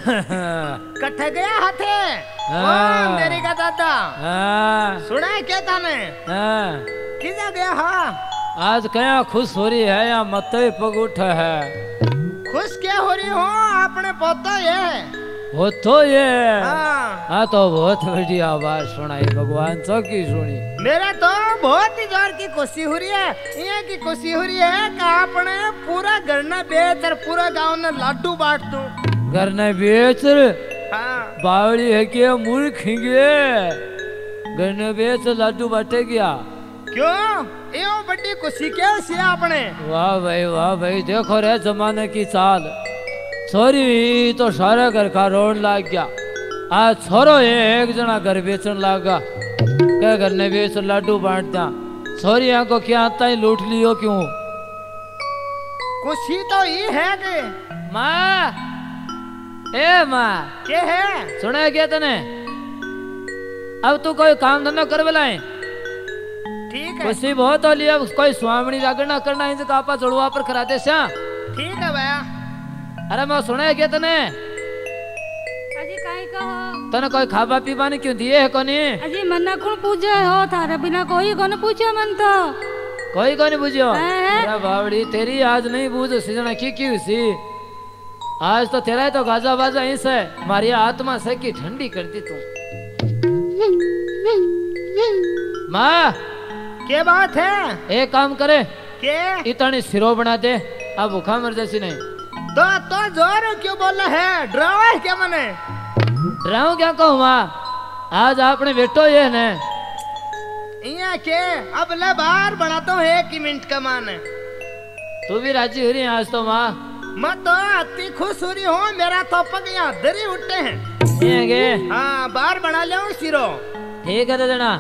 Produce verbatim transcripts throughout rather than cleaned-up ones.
कट्ठे गया हाथे ओ मेरी का दादा सुना है क्या ताने किधर गया हा आज क्या खुश हो रही है या मत पग उठा है खुश क्या हो रही हो आपने पोता ये वो तो ये हाँ तो बहुत बढ़िया आवाज सुनाई भगवान तो की सुनी मेरा तो बहुत ही जोर की खुशी हो रही है ये की खुशी हो रही है कि आपने पूरा घर ने बेच और पूरा गांव ने लाडू बांट दूं घर ने बेच हाँ बावड़ी है कि मूर्ख गे घर ने बेच लाडू बांटे गया क्यों यो बड़ी खुशी क्या सी आपने वाह भाई वाह भाई देखो रे जमाने की चाल छोरी तो सारे घर का रोड लाग गया आज छोरो एक जना घर बेचन लागा क्या घर ने बेच लाडू बांटता छोरी यहाँ को क्या आता ही लूट लियो क्यों खुशी तो ये है कि माँ ए माँ क्या है सुना क्या तने अब तू कोई काम धंधा कर बेलाए ठीक है खुशी बहुत हो लिया कोई स्वामी जागरण करना है कापा चढ़वा पर करा दे श्या ठीक है भैया अरे मैं सुना क्या तने अजी काई कहो तने कोई खाबा पीवा नहीं क्यों दिए है कोनी अजी मन्ना कौन पूछे हो थारे बिना कोई कौन पूछे मन तो कोई कोनी पूछो अरे बावड़ी तेरी आज नहीं बूझ सीजना की की सी आज तो तेरा तो गाजा बाजा इस है मारी आत्मा से की ठंडी कर दी तू माँ क्या बात है एक काम करे के इतनी सिरो बना दे अब भूखा मर जैसी नहीं तो तो जोर क्यों बोल रहा है डरावा है क्या मने डराऊं क्या कहूँ माँ आज आपने बेटो ये ने इया के अब ले बाहर बनाता हूँ एक ही मिनट का माने तू भी राजी हो रही है आज तो माँ मैं तो अति खुश हो रही हूँ मेरा तो पग यहाँ दरी उठते हैं ये गे हाँ बाहर बना ले सिरो ठीक है जना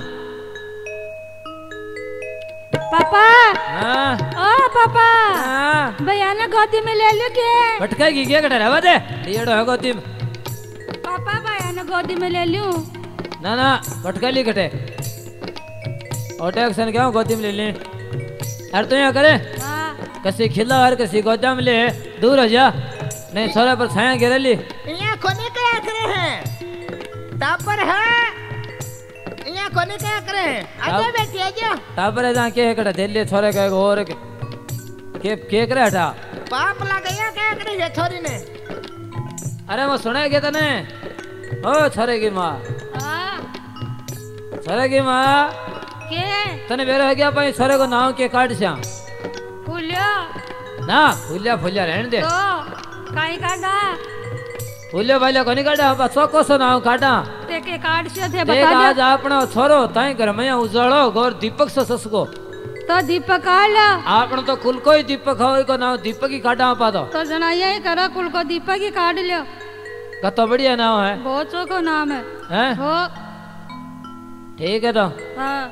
पापा हाँ ओ पापा हाँ भैया ने गोदी में ले लियो के पटकाएगी क्या कटा रहा दे लियो है गोदी में पापा भैया ने गोदी में ले लियो ना ना पटका ली कटे और एक्शन क्या गोदी में ले ली अरे तो यहाँ करे हाँ कसी खिला और कसी गोदा में ले दूर हो जा नहीं छोरा पर छाया गिर ली यहाँ कोने क्या करे हैं टापर है यहाँ कोने क्या करे हैं आजा बेटी आजा टापर है जहाँ के कटा दे लिए छोरे का और के के करे हटा पाप लग गया क्या करे ये छोरी ने अरे वो सुना क्या तने ओ छोरे की माँ हाँ छोरे की माँ के तने बेरो है क्या पाई छोरे को नाव के काट श्या फूलियो ना फूलिया फूलिया रहने दे तो काई काटा फूलिया भालिया को नहीं काटा बस को सो नाव काटा ते के काट से थे देख बता आज अपना छोरो ताई घर में उजाड़ो गोर दीपक से ससको तो दीपक काट लो आपने तो कुल कोई दीपक हो को नाव दीपक ही काटा पा दो तो जना यही करो कुल को दीपक ही काट लियो कतो बढ़िया नाव है बहुत चोखो नाम है हैं हो ठीक है तो हाँ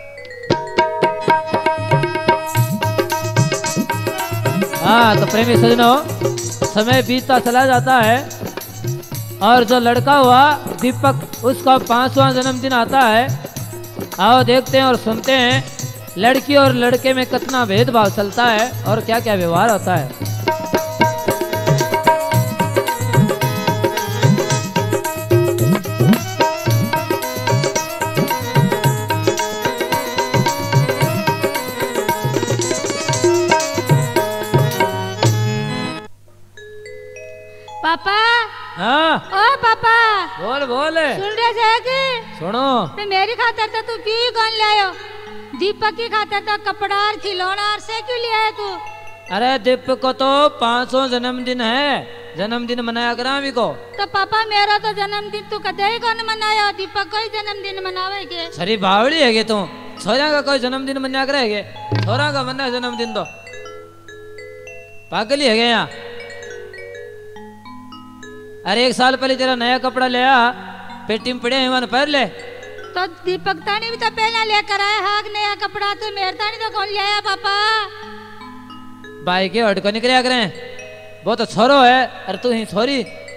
हाँ तो प्रेमी सजनों समय बीतता चला जाता है और जो लड़का हुआ दीपक उसका पांचवा जन्मदिन आता है आओ देखते हैं और सुनते हैं लड़की और लड़के में कितना भेदभाव चलता है और क्या क्या व्यवहार होता है। पापा हाँ ओ पापा बोल बोल सुन रहे थे कि सुनो तो मेरी खातर तो तू की कौन लायो दीपक की खातर तो कपड़ा और खिलौना और से क्यों लिया है तू अरे दीपक को तो पांचवा जन्मदिन है जन्मदिन मनाया करा अभी को तो पापा मेरा तो जन्मदिन तू कदे ही कौन मनाया दीपक को ही जन्मदिन मनावे के सरी बावड़ी है गे तू छोरा का कोई जन्मदिन मनाया करेगे छोरा का मना जन्मदिन तो पागल ही है गे यहाँ अरे एक साल पहले तेरा नया कपड़ा ले आ पेटी में पड़े हैं पहन ले तो दीपक तानी भी तो पहला लेकर आया हाग नया कपड़ा तो मेरे तानी तो कौन ले आया पापा भाई के हट को निकलिया करें वो तो छोरो है अरे तू ही छोरी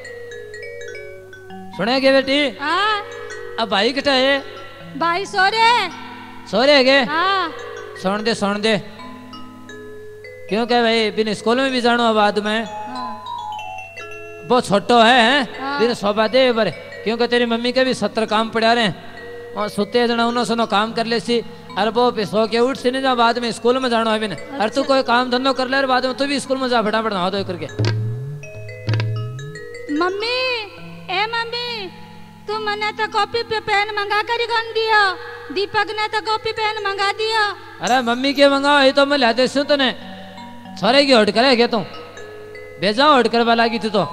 सुनेगे बेटी हाँ अब भाई किटा है भाई सो रे सो रहे गे हाँ सुन दे सुन दे क्यों क्या भाई बिन स्कूल में भी जानो बाद में वो छोटो है, हैं? हाँ। तेरे सोबा दे बर, क्योंकि तेरी मम्मी के भी सत्तर काम पड़ा रहे हैं और सुते जना उन्होंने सुनो काम कर ले सी अरे वो पे सो के उठ सी नहीं जा बाद में स्कूल में जाना है अच्छा। अरे तू कोई काम धंधो कर ले बाद में तू भी स्कूल में जा फटाफट नहा धो करके। मम्मी ए मम्मी तू मने तो कॉपी पे पेन मंगा कर ही गन दिया, दीपक ने तो कॉपी पेन मंगा दिया। अरे मम्मी के मंगाओ ये तो मैं ला दे तू ने छोरे की हट करे क्या तू भेजा हट कर वाला की तू तो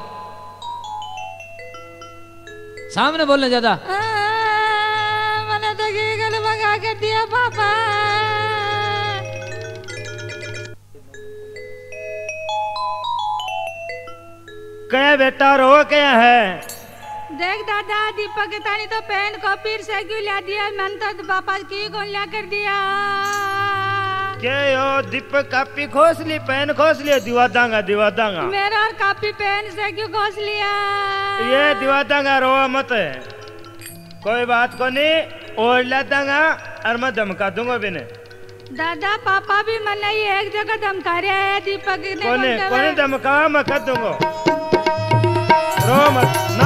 सामने बोलने ज्यादा मैंने तो गीगल मंगा कर दिया पापा। क्या बेटा रो क्या है? देख दादा दीपक तानी तो पेन कॉपी से क्यों ला दिया, मन तो पापा की कौन ला कर दिया। क्या यो दीपक कापी खोस ली पेन खोस लिया दिवा दांगा दिवा दांगा मेरा और कापी पेन से क्यों खोस लिया। ये दिवा दांगा रो मत कोई बात को नहीं और ला दांगा और मैं धमका दूंगा बिने। दादा पापा भी मन ही एक जगह धमका रहे है दीपक ने कोने कोने धमका मैं कर दूंगा रो मत ना।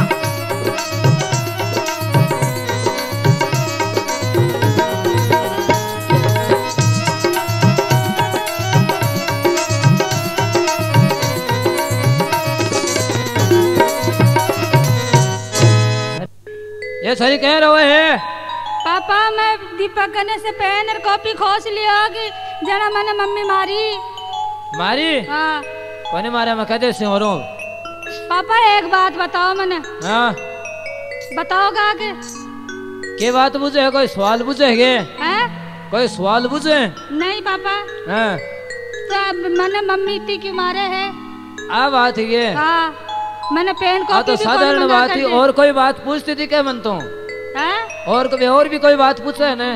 ये सही कह रहे है पापा मैं दीपक कने से पेन और कॉपी खोस लिया कि जना मैंने मम्मी मारी मारी। हाँ कोने मारा मैं कहते से हो रो। पापा एक बात बताओ मैंने। हाँ बताओगा कि के बात बुझे है कोई सवाल बुझे है हैं? कोई सवाल बुझे नहीं पापा हाँ तो मैंने मम्मी इतनी क्यों मारे है। आ बात है ये हाँ मैंने पेन हाँ कॉपी तो भी साधारण कौन बात मंगा ही कर दी? और कोई बात पूछती थी क्या मन तो हैं? और कभी और भी कोई बात पूछे है ना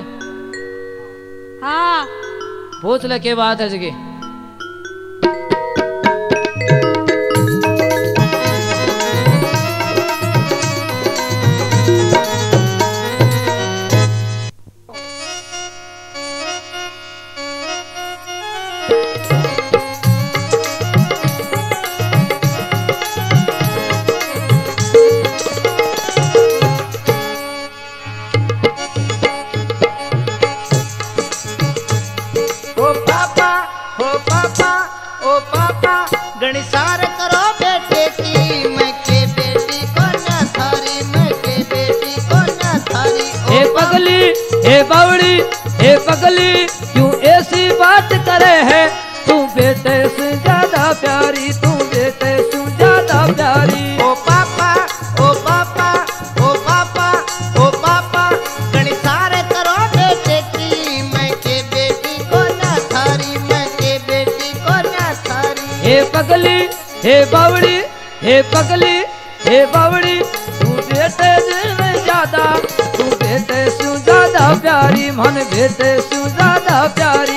हाँ पूछ ले के बात है जगी। गणिसार करो बेटे की मैं के बेटी को न थारी मैं के बेटी को न थारी। हे पगली हे बावड़ी हे पगली क्यों ऐसी बात करे है तू बेटे से ज्यादा प्यारी तू बेटे से ज्यादा प्यारी। ओ पापा ओ पापा ओ पापा ओ पापा गणिसार करो बेटे की मैं के बेटी को न थारी मैं के बेटी को न थारी। हे पगली हे बावड़ी हे पगली हे बावड़ी तू बेटे से ज्यादा तू बेटे से ज्यादा प्यारी मन बेटे से ज्यादा प्यारी।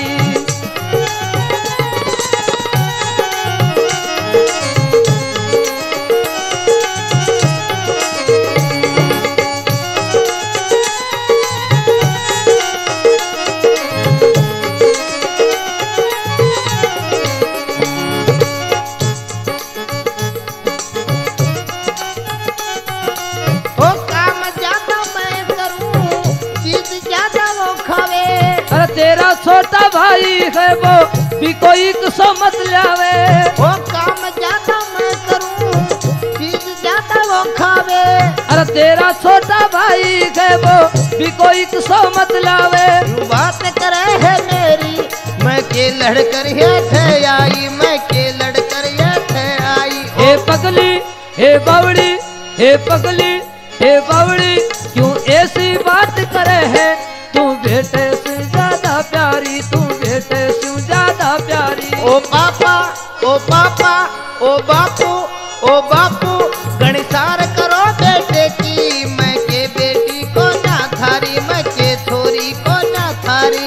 तेरा छोटा भाई है वो भी कोई कुसो मत लावे। वो काम ज्यादा मैं करूं चीज ज्यादा वो खावे। अरे तेरा छोटा भाई है वो भी कोई कुसो मत लावे। यूं बात करे है मेरी मैं के लड़कर ये थे आई मैं के लड़कर ये थे आई। हे पगली हे बावड़ी हे पगली हे बावड़ी क्यों ऐसी बात करे है तू बेटे से ज्यादा प्यारी तू बेटे से ज्यादा प्यारी। ओ पापा ओ पापा ओ बापू ओ बापू गणिसार करो बेटे की मैं के बेटी को ना थारी मैं के छोरी को ना थारी।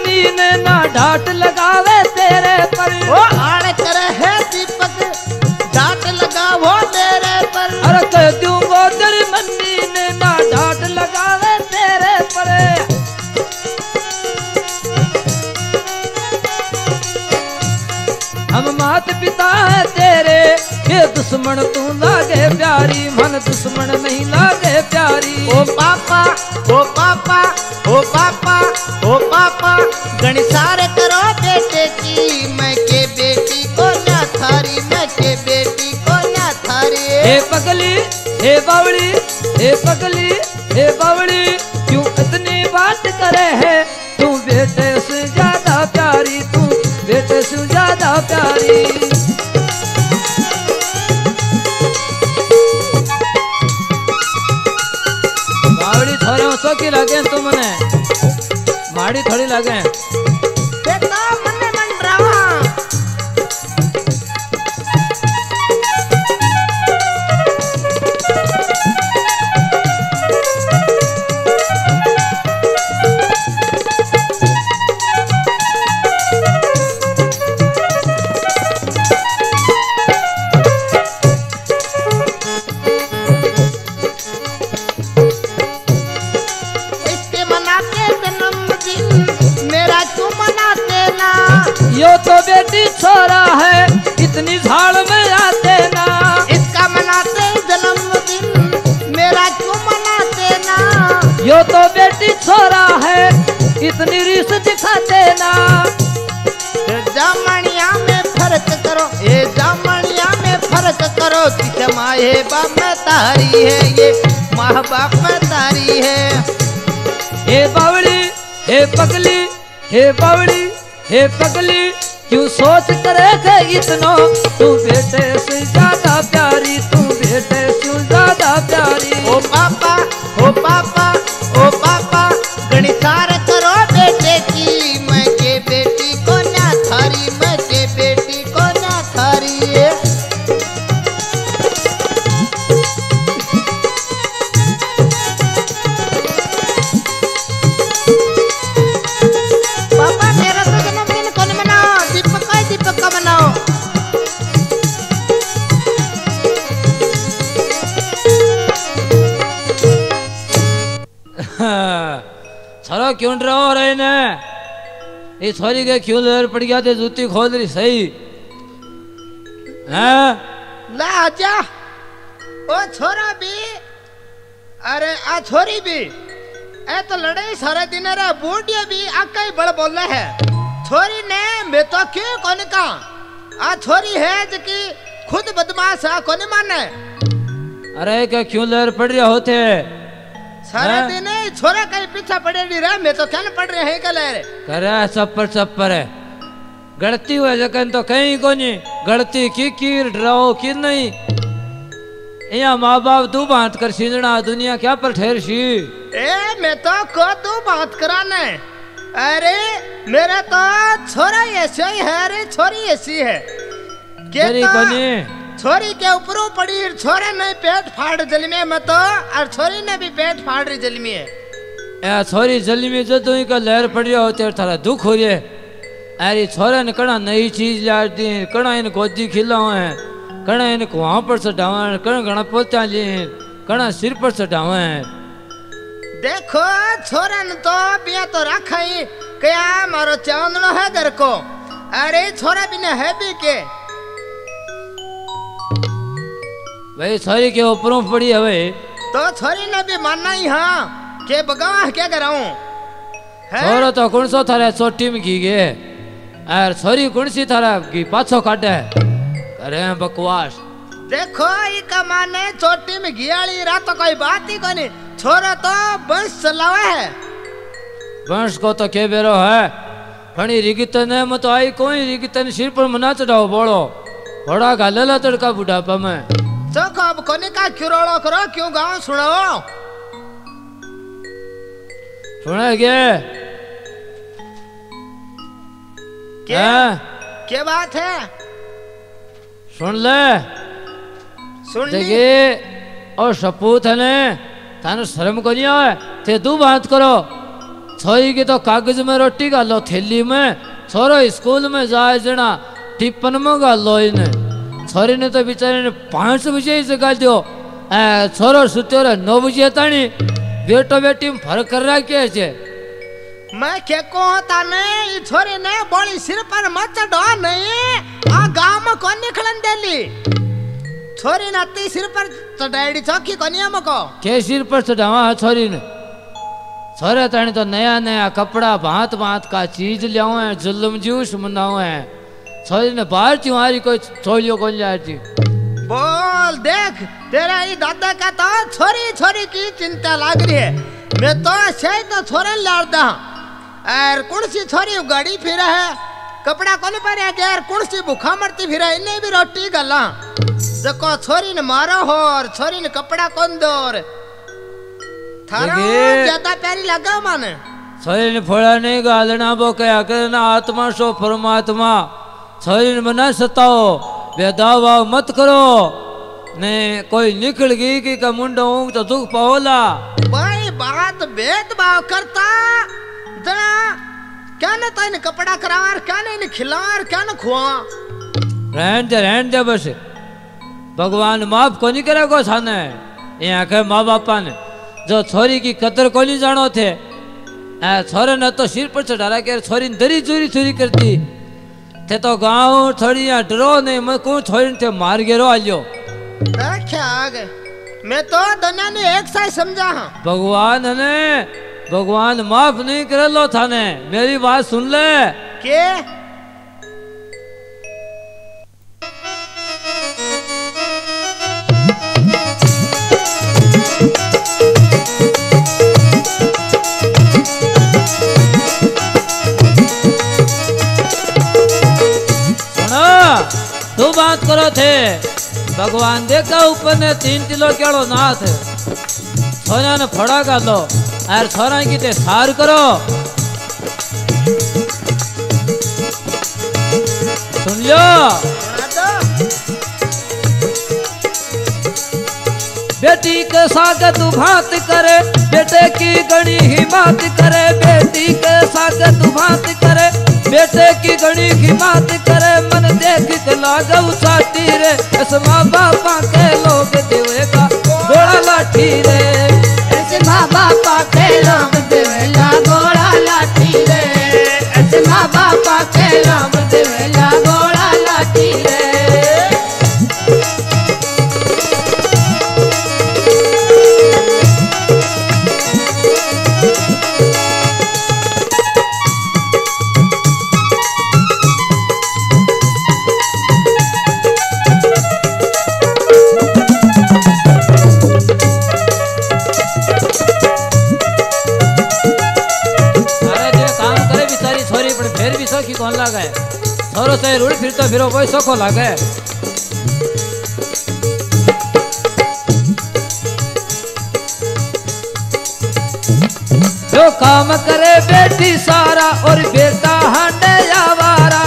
मन्नी ने ना ढाट लगावे तेरे पर। वो आड़ करे है दीपक डांट लगावो तेरे पर। अरे कह दूंगो तेरी मन्नी ने ना ढाट लगावे तेरे पर। हम मात पिता है तेरे, ये दुश्मन तू लागे प्यारी, मन दुश्मन नहीं लागे प्यारी। ओ पापा ओ पापा ओ पापा ओ पापा गणिसार करो बेटे की, मैं के बेटी को ना थारी, मैं के बेटी को ना थारी। हे पगली हे बावड़ी हे पगली हे बावड़ी, क्यों इतनी बात करे है, तू बेटे से ज्यादा प्यारी, तू बेटे से ज्यादा प्यारी। बावड़ी थोड़े उसो की लगे तुमने, माड़ी थोड़ी लगे। बेटा मन्ने मन रहा। इसके मनाते जन्मदिन मेरा क्यों मनाते ना। यो तो बेटी छोरा है, इतनी झाड़ में आते ना। इसका मनाते जन्मदिन मेरा क्यों मनाते ना। यो तो बेटी छोरा है, इतनी रीस दिखाते ना। जामणिया में फर्क करो, ये जामणिया में फर्क करो, किस माए बाप में तारी है, ये माँ बाप में तारी है। हे बावड़ी हे पगली हे बावड़ी हे पगली, क्यों सोच करे थे इतनो, तू बेटे से ज्यादा प्यारी, तू बेटे से ज्यादा प्यारी। ओ पापा ओ पापा ओ पापा गणिसार करो बेटे की, मैं के बेटी को ना थारी, मैं के बेटी को ना थारी है। पापा मेरा तो जन्मदिन कौन मनाओ, दीपक का दीपक का मनाओ। छोरो क्यों डरो रहे ने, ये छोरी के क्यों लहर पड़ गया थे, जूती खोल रही सही हैं। ला आजा ओ छोरा भी, अरे आ छोरी भी, ए तो लड़ाई सारे दिन रे, बूढ़िया भी आका ही बड़ बोल है। छोरी ने मैं तो क्यों कौन का, आ छोरी है जकी खुद बदमाश है, कौन माने। अरे क्या क्यों लहर पड़ रहा होते सारे हैं? दिन ही छोरा कहीं पीछा पड़े नहीं रहा, मैं तो क्या पड़ रहे हैं कल रे। करे चप्पर चप्पर है, गलती हुए जकन तो कहीं को नहीं, गलती की की डराओ की नहीं। यहाँ माँ बाप तू बात कर सीजना, दुनिया क्या पर ठहर सी। ए मैं तो को तू बात कराने, अरे मेरा तो छोरा ऐसे ही है, अरे छोरी ऐसी है के तेरी तो कोनी छोरी के ऊपरों पड़ी, छोरे ने पेट फाड़ जल में मत, और छोरी ने भी पेट फाड़ रही जल में है। ए छोरी जल्दी में जो तू का लहर पड़ रहा होते थारा दुख हो रहे। अरे छोरा ने कड़ा नई चीज ला दी, कड़ा इन गोदी खिलाओ है, कड़ा इन कुआं पर चढ़ावा है, कड़ा घना पोता लिए, कड़ा सिर पर चढ़ावा है। देखो छोरा ने तो बिया तो रखा ही, क्या मारो चांदनो है घर को, अरे छोरा भी ने है भी के। भाई छोरी के ऊपरों पड़ी है भाई, तो छोरी ने भी मानना ही हाँ के बगावा क्या कराऊं। छोरो तो कौन सो थारा चोटी में घी गए, और छोरी कौन सी थारा की पाछो काटे अरे बकवास। देखो ये कमाने चोटी में घियाली रात तो कोई बात ही कोनी, छोरा तो बस चलावा है। वंश को तो के बेरो है, फणी रिगितन है मत आई कोई रिगितन सिर पर मना चढ़ाओ बोलो, घोड़ा घालेला तड़का बुढ़ापा में। चौको अब कोने का क्यों रोड़ो करो, क्यों गाँव सुनाओ। सुने गे क्या हैं? क्या बात है, सुन ले सुन ली। देखिए और सपूत है ने थाने शर्म को नहीं आवे ते तू बात करो, छोरी की तो कागज में रोटी गालो थैली में, छोरो स्कूल में जाए जना टिप्पन में गालो इन्हें। छोरी ने तो बेचारे ने पांच बजे ही जगा दियो, छोरो सुत्यो रे नौ बजे तानी। बेटो बेटी में फर्क कर रहा क्या है? मैं के को होता नहीं छोरी ने बोली सिर पर मत चढ़ो नहीं, आ गांव में कौन निकलन देली छोरी ने ती सिर पर चढ़ाई चौकी कोनी हमको के सिर पर चढ़ावा है छोरी ने? छोरे तानी तो नया नया कपड़ा भांत भांत का चीज लियाओ है, जुल्म जूस मनाओ है। छोरी ने बाहर तुम्हारी कोई छोलियो कौन जाती? बोल देख तेरा ही दादा का तो छोरी छोरी की चिंता लग रही है। मैं तो शायद तो छोरे लाड़दा और कौन सी छोरी गाड़ी फिरा है, कपड़ा कौन पर है यार, कौन सी भूखा मरती फिरा, इन्हें भी रोटी गला देखो छोरी ने मारो हो और छोरी ने कपड़ा कौन दो और थारा ज्यादा प्यारी लगा माने। छोरी ने फोड़ा नहीं गालना वो क्या करना, आत्मा सो परमात्मा। छोरी ने मना सताओ, भेदभाव मत करो, नहीं कोई निकल गई कि का मुंडा ऊँग तो दुख पाओला। भाई बात भेदभाव करता जना क्या न तो इन्हें कपड़ा करार, क्या न इन्हें खिलार, क्या न खुआ। रहन दे रहन दे बस, भगवान माफ को नहीं करेगा थाने। यहाँ के माँ बापा ने जो छोरी की कदर को नहीं जानो थे, छोरे ने तो सिर पर चढ़ा के छोरी दरी चोरी चोरी करती थे, तो गाँव छोड़ी यहाँ डरो नहीं, मैं कौन छोरी थे मार गिरो आलियो। क्या आगे मैं तो दुनिया ने एक साथ समझा हाँ। भगवान ने भगवान माफ नहीं कर लो थाने, मेरी बात सुन ले के तू बात करो थे। भगवान देखा ऊपर ने तीन किलो केड़ो नाथ छोरा ने फड़ा का लो और छोरा की ते सार करो। सुन लो बेटी के साथ तू भात करे, बेटे की गणी हिम्मत करे, बेटी के साथ तू भात करे, बेटे की गणी हिम्मत करे, मन देख के लागू साटी रे, ऐसे माँ बापा के लोग देवेगा घोड़ा लाठी रे, ऐसे माँ बापा के लोग देवेला घोड़ा लाठी रे, ऐसे माँ बापा के लोग देवेला घोड़ा लाठी रे। कौन लागे छोरो से रूढ़ फिर तो फिर कोई सोखो लागे। जो काम करे बेटी सारा और बेटा हांडे आवारा,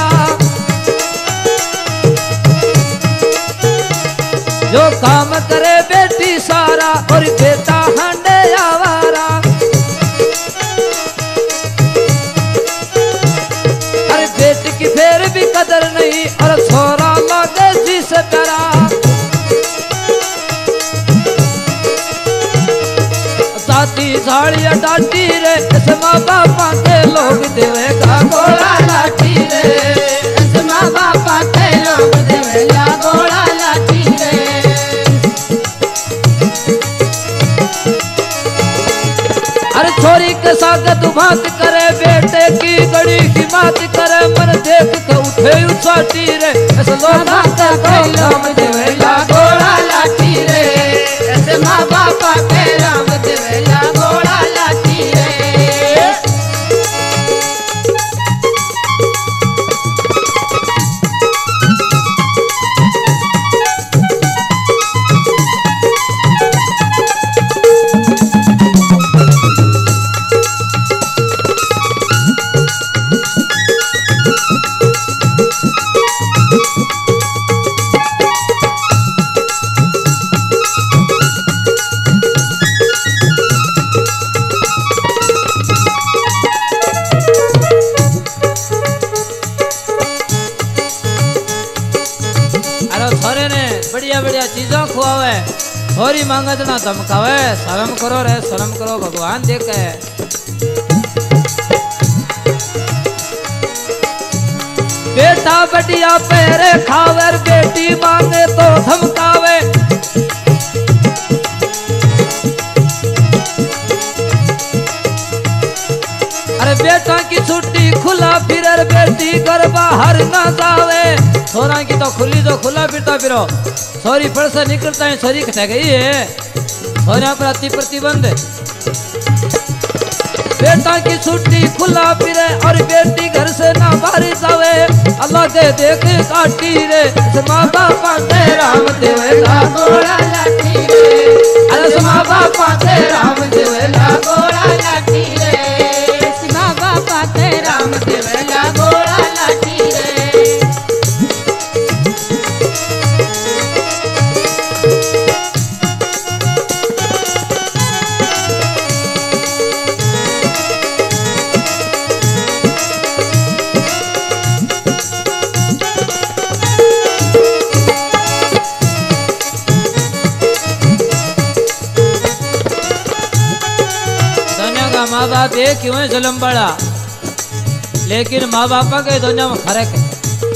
जो काम करे बेटी सारा और बेटा हांडे आवारा, की फेर भी कदर नहीं और छोरा लागे जी से प्यारा, साथी झाड़िया डाटी रे, ऐसे माँ बापा के लोग देवेगा घोड़ा लाठी रे, ऐसे माँ बापा के लोग देवेगा घोड़ा लाठी रे। अरे छोरी के साथ तू बात करे, बेटे की गड़ी की बात करे, मन देख के उठे उछाटी रे, ऐसे लोग का कोई नाम देवेला घोड़ा लाठी रे, ऐसे माँ बापा के नाम देवेला घोड़ा लाठी रे। छोरी मांगा जना धमकावे। शर्म करो रे शर्म करो भगवान देखे। बेटा बढ़िया पैरे खावे बेटी मांगे तो धमकावे। अरे बेटा की छुट्टी खुला फिर बेटी घर बाहर ना जावे। छोरा की तो खुली जो खुला फिरता फिरो। छोरी फड़ से निकलता है छोरी कटा गई है। छोरा पर अति प्रतिबंध। बेटा की छुट्टी खुला फिरे और बेटी घर से ना बाहर जावे। अल्लाह दे देख काटी रे माँ बापा ते राम देवेला गोड़ा लाठी रे। अरे माँ बापा ते राम देवेला गोड़ा लाठी रे। माँ बापा ते राम देवेला गोड़ा लाठी रे। माँ बाप एक क्यों है जुल्म बड़ा, लेकिन माँ बापा के दुनिया में फर्क है।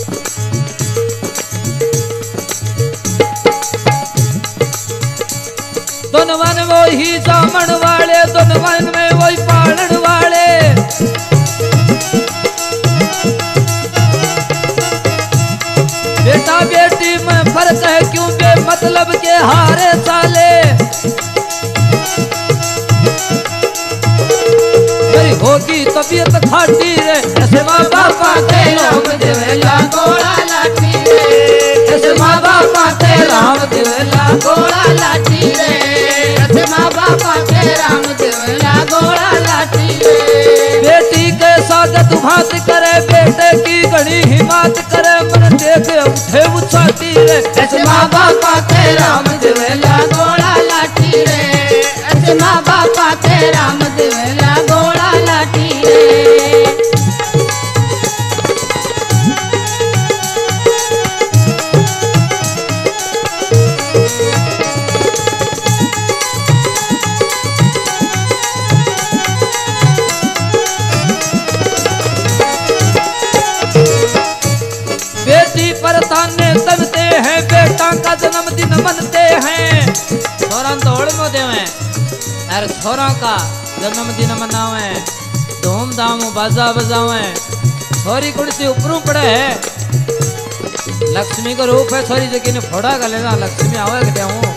दोनों वन वो ही जामन वाले, दोनों वन में वही पालन वाले। बेटा बेटी में फर्क है क्यों बे मतलब के हारे साले। होगी तबीयत खाटी रे ऐसे माँ बापा के राम देवेला गोड़ा लाठी रे। ऐसे माँ बापा के राम देवेला गोड़ा लाठी रे। ऐसे माँ बापा के राम देवेला गोड़ा लाठी रे। बेटी के स्वागत भात करे, बेटे की घड़ी हिम्मत करे, मन देखे उठे उछाती रे। ऐसे माँ बापा के राम देवेला गोड़ा लाठी रे। ऐसे माँ बापा के राम देवेला गोड़ा लाठी रे। बेटी पर ताने तनते हैं, बेटा का जन्मदिन मनते हैं। छोरा दौड़ में देवे अरे छोरा का जन्मदिन मनावे, धूमधाम बाजा बजावे। छोरी कुर्सी ऊपरों पड़े है, लक्ष्मी का रूप है। छोरी जगह ने फोड़ा का लेना लक्ष्मी आवे कटे हूँ।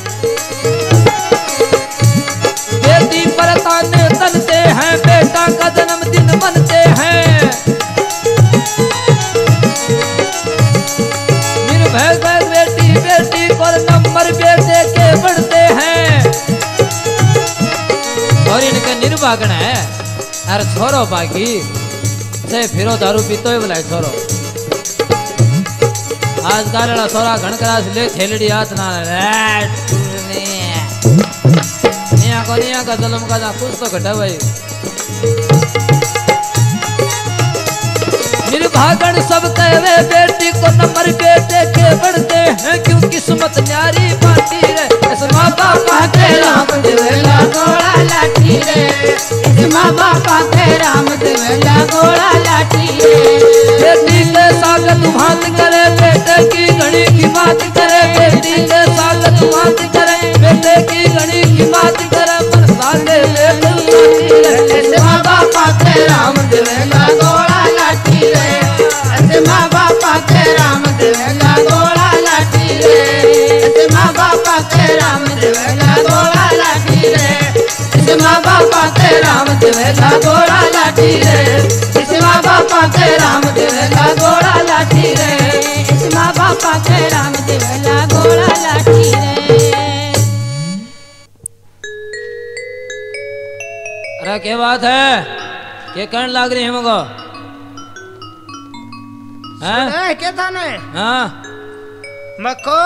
बेटी पर ताने तनते हैं, बेटा का जन्मदिन मनते हैं। निर्भय बेटी बेटी पर नंबर बेटे के बढ़ते हैं। और इनके निर्भागण है अरे छोरो बाकी से फिरो दारू पीतो ही बुलाए छोरो। आज काला छोरा घण करा ले थेलड़ी हाथ ना निया को निया का जलम का कुछ तो घटा भाई। निर्भागण सब कहवे बेटी को नंबर बेटे के बढ़ते हैं, क्यों किस्मत न्यारी पाती रे। ऐसे माँ बापा के राम देवेला गोड़ा लाठी रे। ऐसे माँ बापा के राम देवेला गोड़ा लाठी रे। बेटी के स्वागत भात करे, बेटे की घड़ी की बात करे। बेटी के स्वागत भात करे, बेटे की घड़ी की बात करे। मन साले ऐसे माँ बापा के राम देवेला गोड़ा लाठी रे। ऐसे माँ बापा के राम देवेला गोड़ा लाठी रे। ऐसे माँ बापा के राम देवेला गोड़ा लाठी रे। ऐसे माँ बापा के राम देवेला गोड़ा लाठी रे। ऐसे माँ बापा के राम देवेला गोड़ा लाठी रे। ऐसे माँ बापा के राम देवेला गोड़ा लाठी रे। अरे क्या बात है, क्या कहने लग रही है मुझको? हाँ? क्या था ने? हाँ मको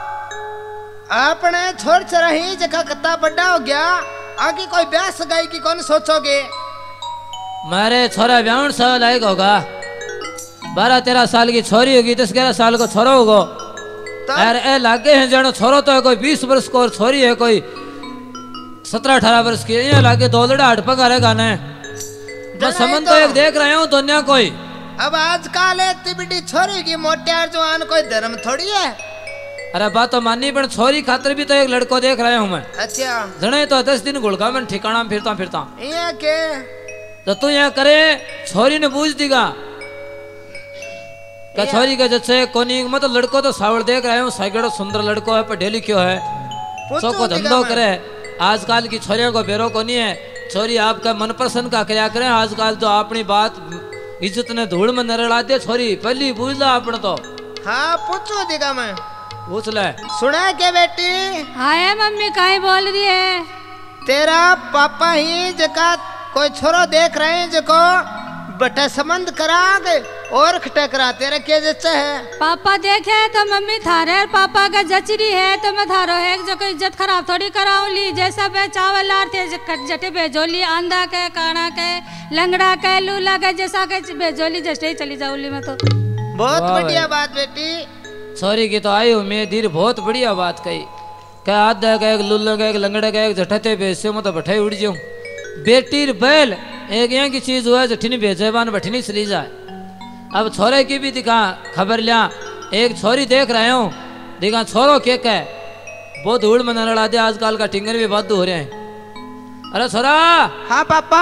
आपने छोड़ चरही जगह कत्ता बड़ा हो गया, आगे कोई ब्याह सगाई की कौन सोचोगे? मारे छोरा ब्याह सा लायक होगा। बारह तेरह साल की छोरी होगी, दस ग्यारह साल को छोरा होगा। अरे ए लागे हैं जानो छोरो तो है कोई बीस वर्ष को और छोरी है कोई सत्रह अठारह वर्ष की। ये लागे दो लड़ा हट पका रहेगा ना। मैं समझ तो एक देख रहा हूँ दुनिया कोई। अब आजकल इतनी बड़ी छोरी की मोटियार जवान कोई धर्म थोड़ी है। अरे बात तो मानी पर छोरी खातर भी तो एक लड़को देख रहा हूँ मैं। अच्छा जने तो दस दिन गुड़का में ठिकाना में फिरता फिरता ये के तो तू यहाँ करे छोरी ने पूछ दीगा क्या छोरी का जैसे कोनी मतलब लड़को तो सावड़ देख रहे हूँ साइगड़ो सुंदर लड़को है पर डेली क्यों है सो को धंधो करे। आजकल की छोरियों को बेरो को नहीं है। छोरी आपका मनपसंद का क्या करे। आजकल तो अपनी बात इज्जत ने धूल में न रला दे। छोरी पहली पूछ ला अपने तो। हाँ पूछो देगा मैं पूछ ले। सुना के बेटी हाँ है मम्मी काहे बोल रही है। तेरा पापा ही जका कोई छोरो देख रहे हैं जको बटे संबंध करा गए और खटे करा तेरे के जच्चा है। पापा देखे तो मम्मी थारे पापा का जचरी है तो मैं थारो है जो कोई इज्जत खराब थोड़ी कराऊं ली। जैसा बे चावल लार थे जटे भेजोली आंधा के काना के लंगड़ा के लूला के जैसा के भेजोली जैसे ही चली जाऊली मैं तो। बहुत बढ़िया बात बेटी। छोरी की तो आई हूँ मैं धीरे बहुत बढ़िया बात कही। क्या आधा का एक लुल्ला का एक लंगड़ा का एक जटते भेजते मैं तो बैठे उड़ जाऊँ। बेटी बैल एक यहाँ की चीज हुआ जठिनी भेजे बान बठिनी चली जाए। अब छोरे की भी दिखा खबर लिया एक छोरी देख रहे हूँ दिखा छोरो के है बहुत धूल में लड़ा दे। आजकल का टिंगर भी बहुत हो रहे हैं। अरे छोरा। हाँ पापा।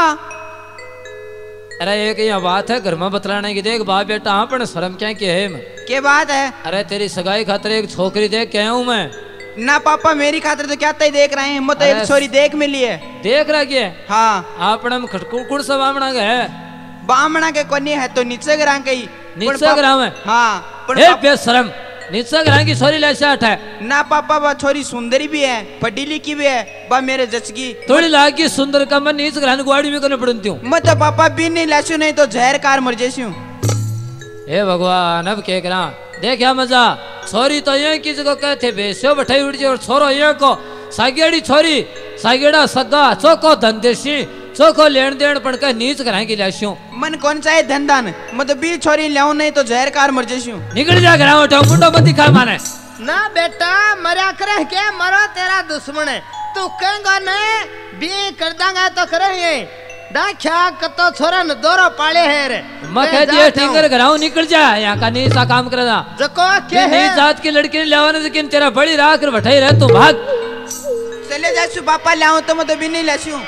अरे एक यहाँ बात है घर में बतलाने की देख बाप बेटा हाँ पर शर्म क्या के है मैं क्या बात है। अरे तेरी सगाई खातर एक छोकरी देख के आया हूँ मैं। ना पापा मेरी खातिर तो क्या तय देख रहे हैं। मैं तो एक छोरी देख मिली है। देख रहा क्या। हाँ आपने में खटकुड़ सब बामणा के है। बामणा के कोनी है तो नीचे ग्राम के ही नीचे ग्राम है। हाँ पर ए बेशरम नीचे ग्राम की छोरी लैसे हट है ना पापा बा छोरी सुंदरी भी है पढ़ी लिखी भी है बा मेरे जचगी थोड़ी लागी सुंदर का मैं नीचे ग्राम गुआड़ी में करने पड़ती हूँ। मैं तो पापा भी नहीं लाशू नहीं तो जहर कार मर जैसी हूँ। हे भगवान अब क्या करा देख क्या मजा। छोरी तो यहाँ की जगह कहते बेसो बैठाई उड़ और छोरो यहाँ को सागेड़ी छोरी सागेड़ा सगा चौको धंधेशी चौको लेन देन पड़ के नीच कराएंगे लाशों। मन कौन सा है धन दान मैं तो बीस छोरी लाऊं नहीं तो जहर कार मर जैसी हूँ। निकल जा करा उठो मुंडो मत दिखा माने ना बेटा मरा करे के मरो तेरा दुश्मन है तू कहेगा ने भी कर दांगा तो करे ये दाख्या कतो छोरा न दोरो पाले है रे। मैं कह दिया टिंगर घराऊ निकल जा यहाँ का नीचा काम करे ना जको के है नी जात की लड़की ने लेवाने लेकिन तेरा बड़ी राख कर बैठाई रह तू भाग। चले जासू पापा लाऊं तो मैं तो भी नहीं लाशू।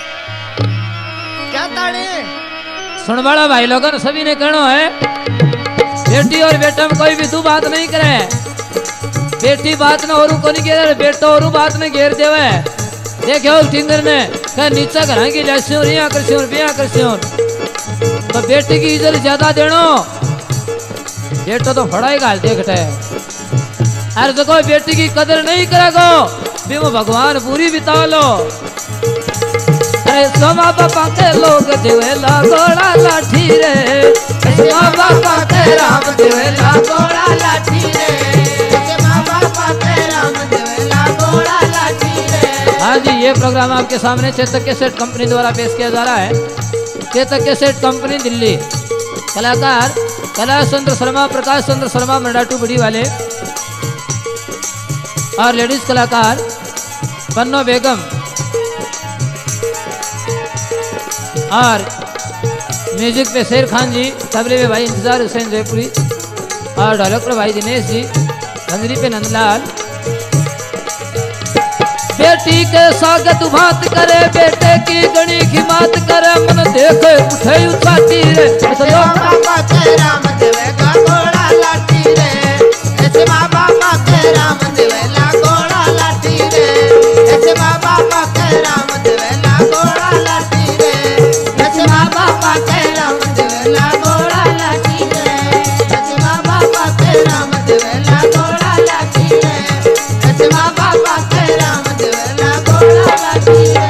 क्या ताड़ी सुन बड़ा भाई लोगों सभी ने कहना है बेटी और बेटा में कोई भी तू बात नहीं करे। बेटी बात न और को नहीं घेर बेटा और बात न घेर देवे। देखो टिंगर ने कह नीचा घर की जैसे और यहाँ कर और बिया कर तो बेटी की इज्जत ज्यादा देनो बेटा तो फड़ा ही गाल देखते है। अरे देखो बेटी की कदर नहीं करेगो भी वो भगवान पूरी बिता लो। समा बापा के लोग देवेला गोड़ा लाठी रे समा बापा के राम देवेला गोड़ा लाठी रे समा बापा के राम देवेला गोड़ा लाठी रे। हाँ जी ये प्रोग्राम आपके सामने चेतक कैसेट कंपनी द्वारा पेश किया जा रहा है। Chetak cassette company Delhi. कलाकार कैलाश चंद्र शर्मा प्रकाश चंद्र शर्मा मराठू बड़ी वाले और लेडीज कलाकार पन्नो बेगम और म्यूजिक पे शेर खान जी तबले में भाई इंतजार हुसैन जयपुरी और ढोलक पर भाई दिनेश जी हंजरी पे नंदलाल। बेटी के स्वागत भात करे बेटे की गणी की मात करे मन देखे उठे उठाती रे बाबा के राम देवेगा घोड़ा लाठी रे ऐसे माँ बाबा के राम देवेला घोड़ा लाठी रे ऐसे माँ बाबा के राम देवेला घोड़ा लाठी रे ऐसे माँ बाबा के राम देवेला घोड़ा लाठी रे ऐसे माँ बाबा के राम देवेला घोड़ा लाठी रे ऐसे माँ बाबा के राम देवेला घोड़ा लाठी रे।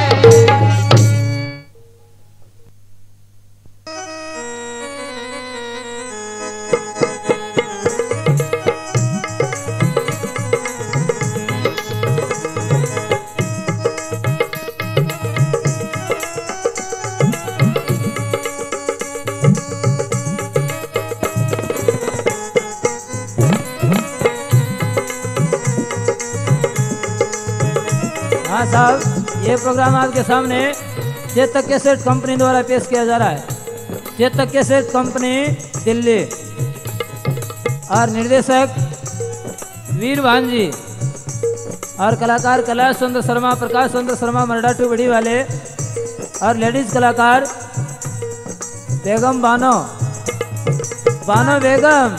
हाँ साहब, ये प्रोग्राम आपके सामने चेतक कैसेट कंपनी द्वारा पेश किया जा रहा है। चेतक कैसेट कंपनी दिल्ली और निर्देशक वीर भांजी और कलाकार कैलाश चंद्र शर्मा, प्रकाश चंद्र शर्मा मरडाटू बड़ी वाले और लेडीज कलाकार बेगम बानो बानो बेगम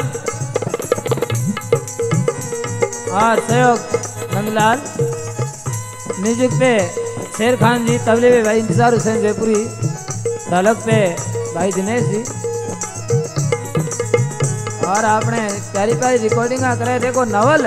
और सहयोग नंदलाल। म्यूजिक पे शेर खान जी, तबले पे भाई इंतजार हुसैन जयपुरी, ढोलक पे भाई दिनेश जी और आपने प्यारी प्यारी रिकॉर्डिंग करे। देखो नवल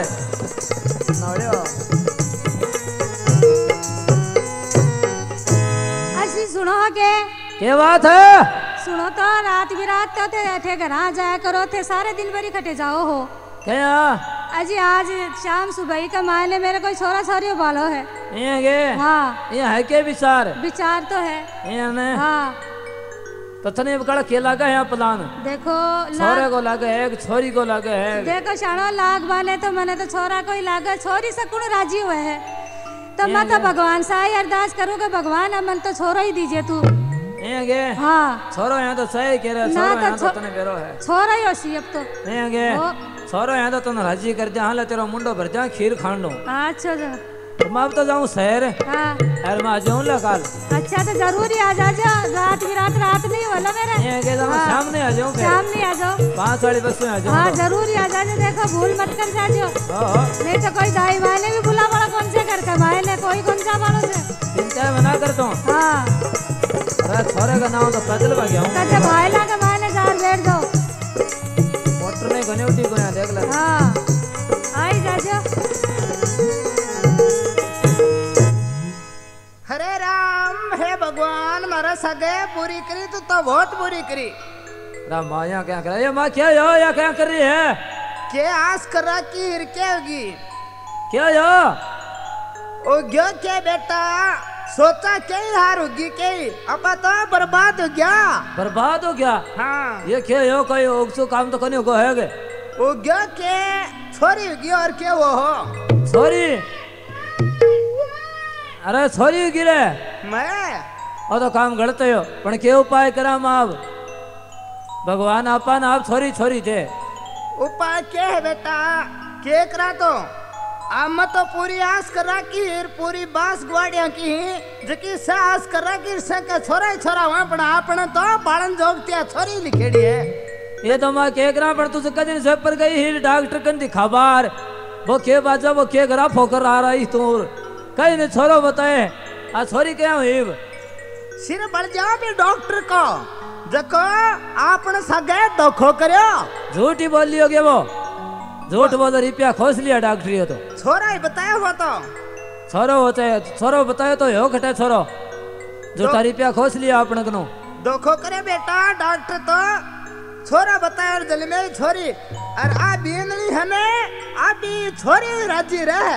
असी सुनो के क्या बात है? सुनो तो रात भी रात तो थे थे घर आ जाया करो थे, सारे दिन भरी खटे जाओ हो। क्या अजी आज शाम सुबह का मायने मेरे कोई छोरा छोरी बालो है। ये गे हाँ ये है के विचार विचार तो है। ये ने हाँ पत्नी बकड़ा के लगा है प्लान, देखो छोरे लाग को लगे है एक छोरी को लगे है। देखो शाणो लाग बाले तो मैंने तो छोरा कोई लागे, छोरी से कुण राजी हुए है तो मैं तो भगवान से ही अरदास करूँ कि भगवान अमन तो छोरा ही दीजिए तू। ये गे हाँ छोरो यहाँ तो सही कह रहे, ना छोरो तो यहाँ तो छो- तने बेरो है। छोरा ही होसी अब तो। ये गे ओ, छोरो यहाँ तो तने राजी कर जा, हाँ तेरा मुंडो भर जा खीर खान लो। अच्छा जो तो मैं अब तो जाऊँ शहर हाँ यार, मैं आ जाऊँ ला काल। अच्छा तो जरूरी आ जा जा, रात भी रात रात नहीं वाला मेरे। ये गे तो मैं हाँ। शाम में आ जाऊँ फिर, शाम नहीं आ जाओ। पाँच वाली बस में आ जाऊँ। हाँ जरूरी आ जा, देखो भूल मत कर जाजो, नहीं तो कोई दाई मायने भी बुला पड़ा कौन से घर का मायने कोई कौन सा मानो से। चिंता मना करता हूँ। हाँ अरे छोरे का नाम तो पैदल भाग गया हूँ। कटे भाईला के मायने जार बैठ जाओ। मोटर नहीं गने उठी को यहाँ देख ले। हाँ आई जाजो। हरे राम, हे भगवान मारा सगे पूरी करी तू तो बहुत बुरी करी। राम माँ यहाँ क्या कर रही है? माँ क्या यो या क्या कर रही है? के आस करा की हिर के होगी क्या यो? ओ गयो के बेटा, सोचा के हार होगी के अब तो बर्बाद हो गया। बर्बाद हो गया? हाँ ये क्या यो कोई उगसू काम तो करने को है गे? ओ गयो के छोरी होगी और के वो हो छोरी? अरे छोरी गिरे मैं और तो काम गलत हो, पण के उपाय करा माँ? भगवान आपा ना आप छोरी छोरी थे। उपाय के है बेटा, के करा तो आम तो पूरी आस करा की हिर पूरी बास ग्वाड़िया की जकी से आस करा की से के छोरा ही छोरा वहां पण आपने तो बालन जोगतिया छोरी लिखेड़ी है। ये तो माँ के करा, पर तुझे कदिन से पर गई हिर डॉक्टर कन दिखा बार वो के बाजा वो के करा फोकर आ रही तूर कहीं ने छोरो बताए आ छोरी क्या हुई? सिर बढ़ जाओ भी डॉक्टर को जको आपने सगे धोखो करो। झूठी बोल लियो के वो झूठ बोल रुपया खोस लिया डॉक्टरी हो तो छोरा ही बताया हो तो छोरो होते छोरो बताए तो हो खटे छोरो झूठा रुपया खोस लिया अपने कनो धोखो करे बेटा। डॉक्टर तो छोरा बताया और जल में छोरी और आ बीनली है ने आ भी छोरी राजी रहे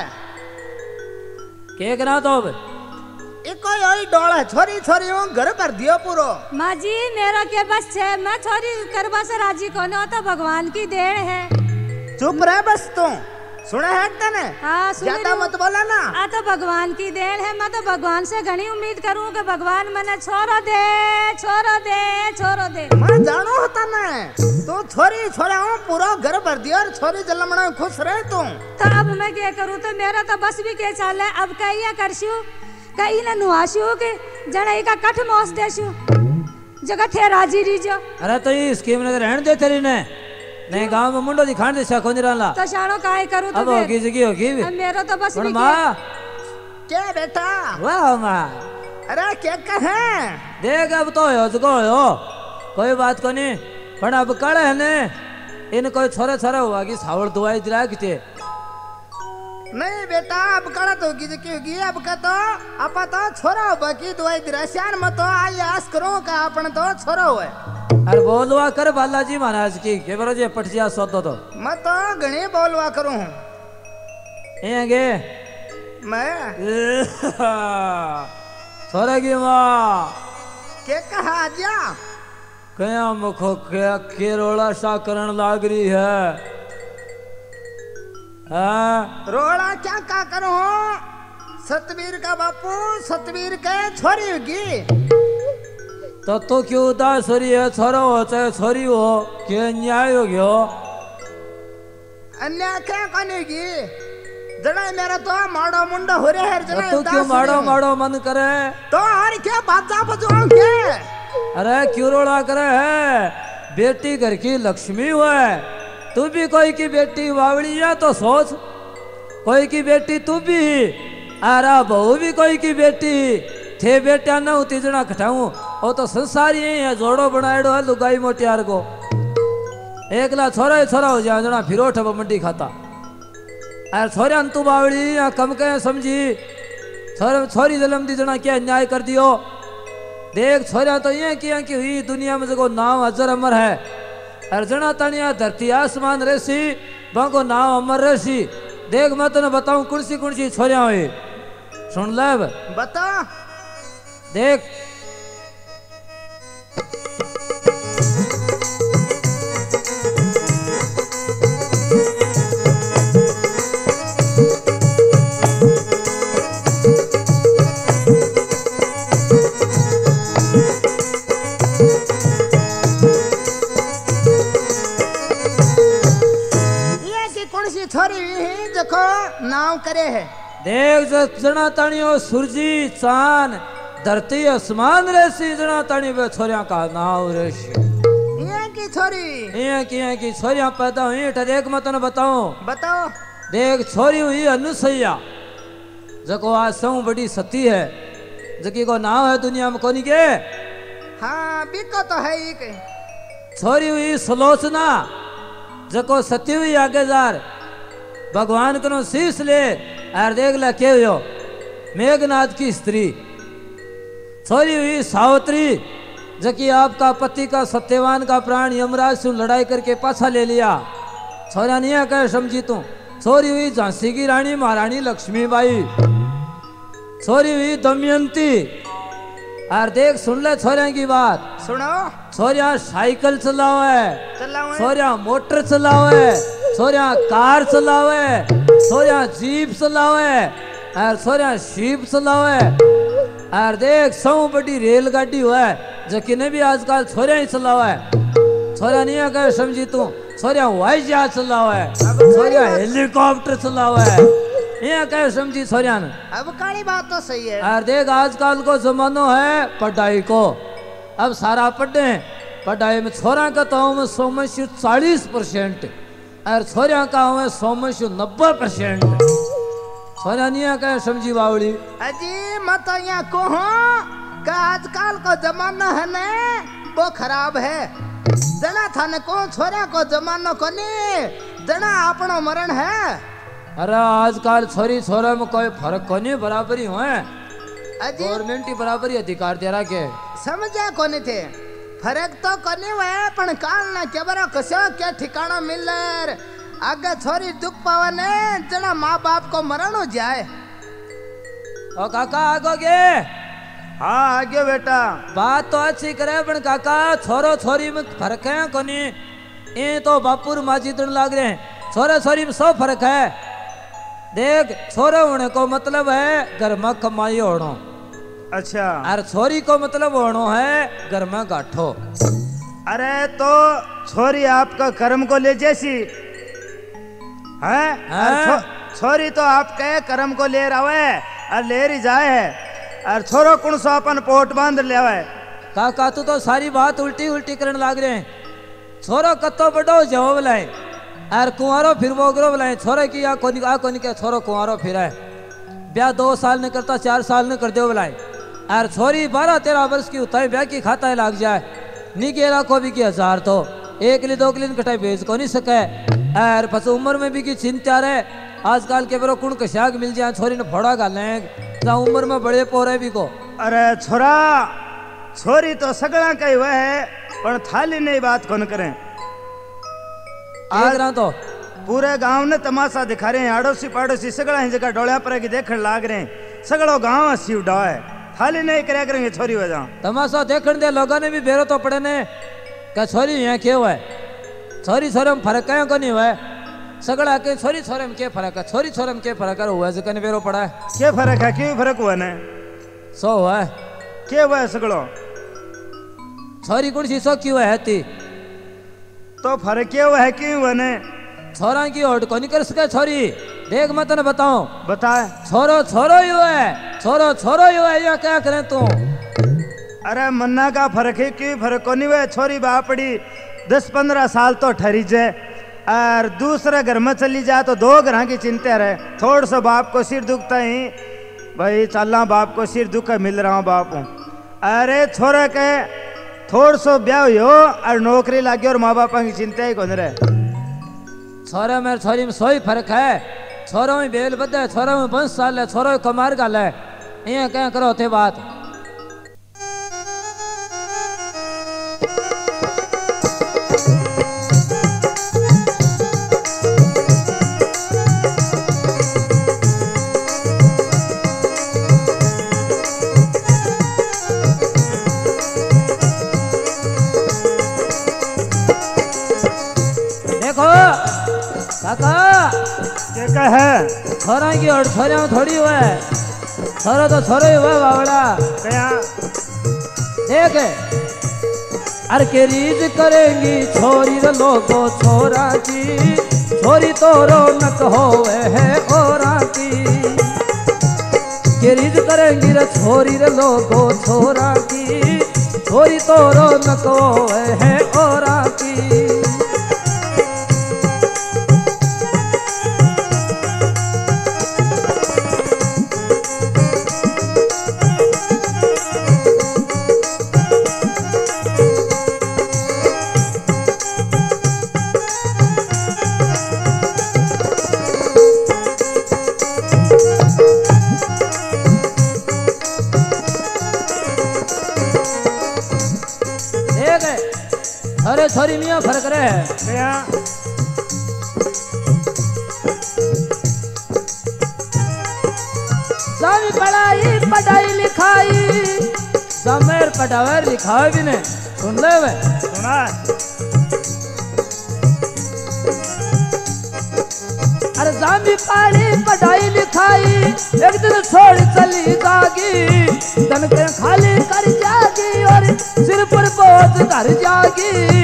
के करा तो अब इको यही डोल है छोरी छोरी हूँ घर कर दियो पूरो। माँ जी मेरा के बस छे, मैं छोरी करवा से राजी कौन हो तो भगवान की देन है। चुप रह बस तू, सुना है तने? हाँ सुन ज्यादा रही हूँ। मत बोला ना। आ तो भगवान की देन है, मैं तो भगवान से घनी उम्मीद करूँ कि भगवान मने छोरो दे छोरो दे छोरो दे। मैं जानो होता ना तू छोरी छोरा हूँ पूरा घर भर दिया और छोरी जलमना खुश रहे तू। तो अब मैं क्या करूँ, तो मेरा तो बस भी क्या चाल है। अब कहीं करशू कहीं ना नुआशू के जने का कठ मोस देशू जगह थे राजी रीजो। अरे तो ये स्कीम ने रहने दे तेरी ने नहीं गांव में मुंडो दिखाने दे सको नहीं रहा तो शानो काहे करूँ तो अब होगी जगी होगी अब मेरा तो बस भी क्या। माँ क्या बेटा? वाह माँ अरे क्या कहे देख अब तो हो चुको हो कोई बात को नहीं, पर अब कड़े है ने इन कोई छोरे छोरे हुआ कि सावल दवाई दिला कि थे नहीं बेटा अब कड़ा तो होगी जकी होगी अब का तो अपा तो छोरा हो बाकी दवाई दिरासियान मत तो आई आस करो का अपन तो छोरा हुए। अरे बोलवा कर बालाजी महाराज की के बरो जे पटजिया सोतो तो मैं तो घणी बोलवा करूं ये गे मैं छोरे की माँ के कहा जा कया मुखो क्या केरोला सा करण लाग रही है। हाँ रोड़ा क्या का करूं सतवीर का बापू सतवीर के छोरी होगी। तो तू क्यों उदास हो रही है? छोरो हो चाहे छोरी हो, क्या न्याय हो गयो? अन्याय क्या कनेगी? जना मेरा तो माड़ो मुंडा हो रहा है। जना तू क्यों माड़ो माड़ो मन करे? तो और क्या बाजा बजाऊं के? अरे क्यों रोड़ा करे है? बेटी घर की लक्ष्मी हुआ, तू भी कोई की बेटी बावड़ी है तो सोच, कोई की बेटी तू भी, आरा बहू भी कोई की बेटी थे। बेटा न होती जना खटाऊं, वो तो संसारी है, जोड़ो बनाएड़ो है लुगाई मोटियार को। एकला छोरा ही छोरा हो जाए जना फिरो ठब मंडी खाता। अरे छोरा तू बावड़ी या कम के समझी, छोर छोरी जन्म दी जना क्या अन्याय कर दियो। देख छोरा तो ये किया कि हुई दुनिया में जगो नाम अजर अमर है। अरे जना तनिया धरती आसमान रहसी, बाको नाम अमर रहसी। देख मैं तेने बताऊं कुर्सी कुर्सी छोरिया हुई, सुन ले बता। देख नाव करे है। देख जना तानियो सूरजी चांद धरती आसमान रेसी, जना तानी वे छोरिया का नाव रेसी। ये की छोरी ये की ये की छोरिया पैदा हुई। देख मैं तने बताऊं, बताओ। देख छोरी हुई अनुसैया, जको आज सौ बड़ी सती है, जकी को नाव है दुनिया में कोनी के। हाँ बिको तो है ही के। छोरी हुई सुलोचना, जको सती हुई आगे जार भगवान को शीश ले। और देख ला के हो मेघनाथ की स्त्री। छोरी हुई सावित्री, जबकि आपका पति का सत्यवान का प्राण यमराज से लड़ाई करके पाछा ले लिया। छोरा नहीं कह समझी तू। छोरी हुई झांसी की रानी महारानी लक्ष्मीबाई। छोरी हुई दमयंती। और देख सुन ले छोरिया की बात, सुनो। छोरिया साइकिल चलाओ है, चलाओ है। छोरिया मोटर चलाओ है, छोरिया कार चलाओ है, छोरिया जीप चलाओ है, और छोरिया शीप चलाओ है। और देख सौ बड़ी रेलगाड़ी हुआ है, जो कि भी आजकल छोरिया ही चलाओ है। छोरिया नहीं कहे समझी तू। छोरिया हवाई जहाज चलाओ है, छोरिया हेलीकॉप्टर चलाओ है, ये कहे समझी छोरिया ने। अब काली बात तो सही है। और देख आजकल को जमानो है पढ़ाई को, अब सारा पढ़े पढ़ाई में। छोरा का तो में सौ में से चालीस परसेंट और छोरिया का में सौ में से नब्बे परसेंट। छोरिया नहीं कहे समझी बावड़ी। अजी मत यहाँ को का आजकल को जमाना है ने वो खराब है। जना था ने को छोरा को जमानो को नहीं, जना अपनो मरण है। अरे आजकल छोरी छोरा में कोई फर्क को नहीं, बराबरी हुए। गवर्नमेंट ही बराबरी अधिकार दे रहा के समझा कोनी थे। फर्क तो कोनी हुए, पण काल ना के बरा कसो के ठिकाना मिले। आगे छोरी दुख पावने जना माँ बाप को मरण हो जाए। ओ काका आगोगे? हाँ आगे बेटा। बात तो अच्छी करे, पण काका छोरो छोरी में फर्क है कोनी। ये तो बापुर माजी दन लाग रहे हैं। छोरे छोरी में सब फर्क है। देख छोरे होने को मतलब है घर में कमाई होना। अच्छा। और छोरी को मतलब होना है घर में गाठो। अरे तो छोरी आपका कर्म को ले जैसी है, छो, छोरी तो आपके कर्म को ले रहा है और ले रही जाए है। और छोरो कौन सो अपन पोट बांध ले है। काका तू तो सारी बात उल्टी उल्टी करने लाग रहे हैं। छोरो कत्तो बड़ो जवाब लाए और कुंवारो फिर वो ग्रो बुलाए। छोरे की आ कोनी आ कोनी के छोरो कुंवारो फिर है। ब्याह दो साल ने करता, चार साल ने कर दो बुलाए। और छोरी बारह तेरह वर्ष की होता है, ब्याह की खाता है लाग जाए। नी गेरा को भी की हजार तो एक लिए दो किलिन कटाई भेज को नहीं सके। और पस उम्र में भी की चिंता रहे। आजकल के बरो कुण कशाक मिल जाए, छोरी ने फोड़ा गाले जहाँ उम्र में बड़े पोरे भी को। अरे छोरा छोरी तो सगड़ा कही वह है, पर थाली नहीं बात कौन करें। आज तो पूरे गांव ने तमाशा दिखा रहे हैं। आड़ोसी पाड़ोसी सगड़ा ही जगह डोलिया पर की देखने लाग रहे हैं। सगड़ो गांव हसी उड़ा है, थाली नहीं करे करेंगे छोरी वजह। तमाशा देखने दे लोगों ने भी बेरो तो पड़े ने क्या छोरी यहाँ क्यों है। छोरी छोरे में फर्क है को नहीं हुआ। सगड़ा के छोरी छोरे में क्या फर्क है? छोरी छोरे में क्या फर्क है? हुआ जकन बेरो पड़ा है। क्या फर्क है? क्यों फर्क हुआ ने? सो हुआ है। क्या हुआ है सगड़ो? छोरी कुछ सी सो क्यों है ती? तो फर्क क्या हुआ है? क्यों हुआ ने? छोरा की ओट को नहीं कर सके छोरी। देख मैं तने बताऊं। बताए। छोरो छोरो ही हुआ है। छोरो छोरो ही हुआ है। या क्या करें तू? अरे मन्ना का फर्क है, क्यों फर्क को नहीं हुआ? छोरी बापड़ी दस पंद्रह साल तो ठहरी जाए और दूसरे घर में चली जाए तो दो घर की चिंता रहे। थोड़ा सा बाप को सिर दुखता ही भाई चलना, बाप को सिर दुख मिल रहा हूँ बाप हूँ। अरे छोरा के थोड़ा सो ब्याह हो और नौकरी लगी और माँ बाप की चिंता ही कौन रहे। छोरा मेरे छोरी में सोई फर्क है। छोरों में बेल बद है, छोरों में बंस साल है, छोरों कमार गाल है। ये क्या करो थे बात। काका क्या का है? छोरा की और छोरा में थोड़ी हुआ है। छोरा तो छोरा ही हुआ बावड़ा। क्या देख अरे के रीज करेंगी छोरी रे लोगो छोरा की, छोरी तो रौनक होवे है औरा की। के रीज करेंगी रे छोरी रे लोगो छोरा की, छोरी तो रौनक होवे है औरा की। अरे छोरी मियाँ फर्क रहे है। क्या सामी पढ़ाई पढ़ाई लिखाई समेर पढ़ावर लिखावे भी नहीं सुन ले वे सुना। अरे सामी पढ़ी पढ़ाई लिखाई एक दिन छोड़ चली जागी, तन के खाली कर जागी और सिर पर बोझ धर जागी।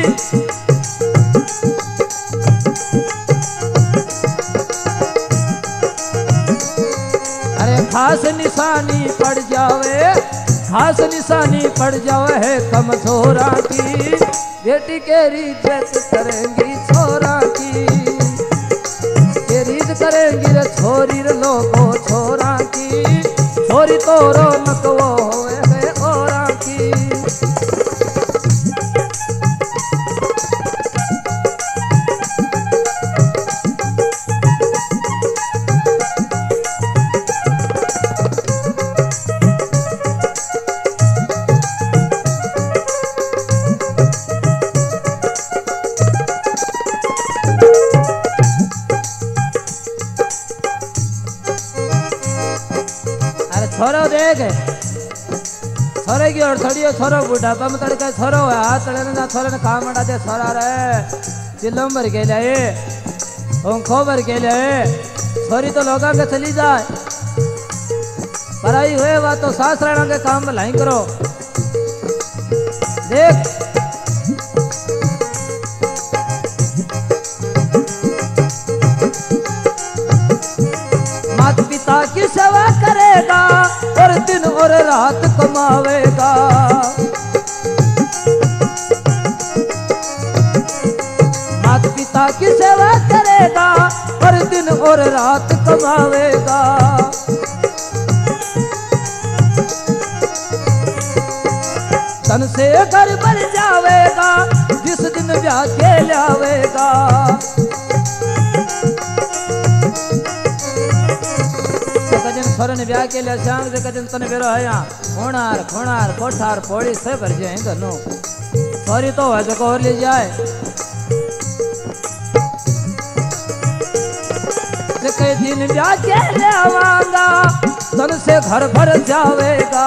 अरे खास निशानी पड़ जावे, खास निशानी पड़ जावे है कमजोरा की, बेटी के रीत करेंगी छोरा की। के रीत करेंगी रे छोरी रे लोगो छोरा की, छोरी तो रौनक वो होवे है औरा की। छोरो देख छोरे की और थोड़ी छोरो बुढ़ापा में तड़का छोरो है हाथ तड़े ना छोरे ने काम अड़ा दे छोरा रे चिल्लों भर के लिए पंखों भर के लिए छोरी तो लोगा के चली जाए पढ़ाई हुए बात तो सास रहना के काम में लाई करो। देख माता पिता की सेवा करेगा और दिन और रात कमावेगा। माता पिता की सेवा करेगा और दिन और रात कमावेगा। तन से घर भर जावेगा जिस दिन ब्याह के लावेगा। छोरे ने ब्याह के लिए शाम से कदम तने बेरो है यहाँ खोनार खोनार कोठार पौड़ी से भर जाए दोनों छोरी तो है जो को और ले जाए कई दिन ब्याह के लिए आवांगा तन से घर भर जावेगा।